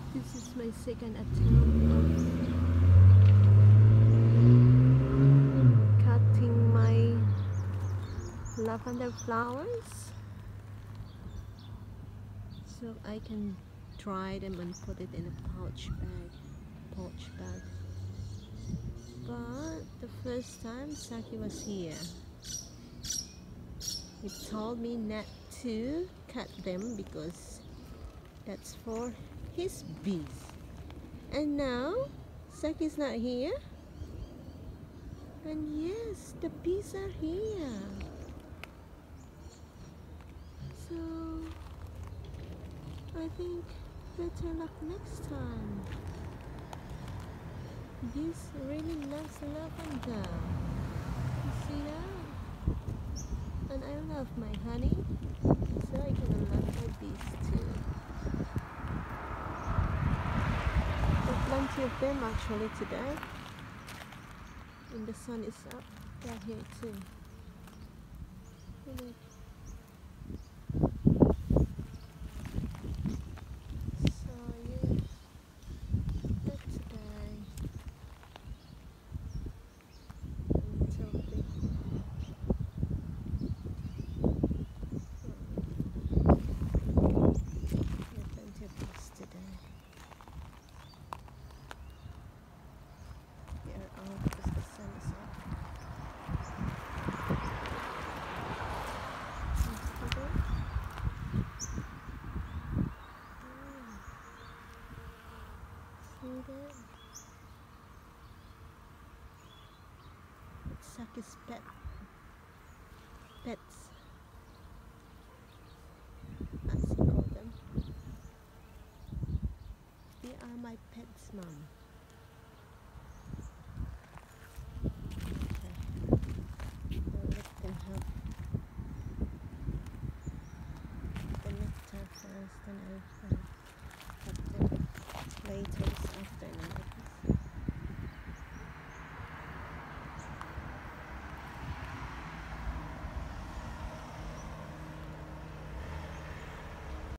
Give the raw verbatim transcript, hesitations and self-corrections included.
This is my second attempt of cutting my lavender flowers so I can dry them and put it in a pouch bag pouch bag but the first time Saki was here, he told me not to cut them because that's for his bees. And now Saki's not here, and yes, the bees are here. So I think better luck next time. Bees really loves lavender. You see that? And I love my honey, so I can love my bees too. There are plenty of them actually today. And the sun is up. They're here too. Look. So yeah, that's today. Until the there are plenty of bees today. They are out because the sun is up. See that? It's Saki's pet. Pets, as he called them. They are my pets, Mom. Okay. I'll let them have the nectar first, and I'll have them later this afternoon.